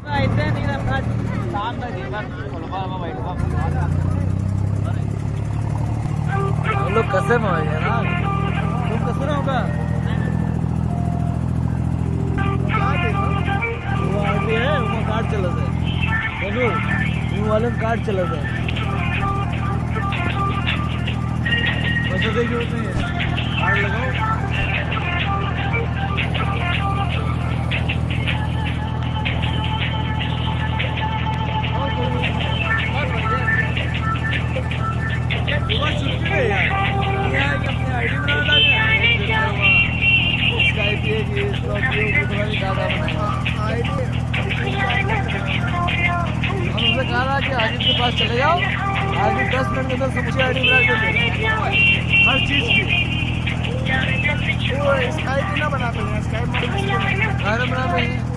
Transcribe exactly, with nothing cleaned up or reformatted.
लोग कसम हो गया ना, तुम कसम होगा वो आगे है, वो कार्ड चला था बोलो, वो वाले कार्ड चला था वैसे देखिए उसमें कार्ड लगाओ। हमसे कहा था कि आगे के पास चले जाओ, आगे दस मिनट के अंदर समूची आई डी बना के हर चीज की। वो स्काई की ना बनाते हैं, स्काई बना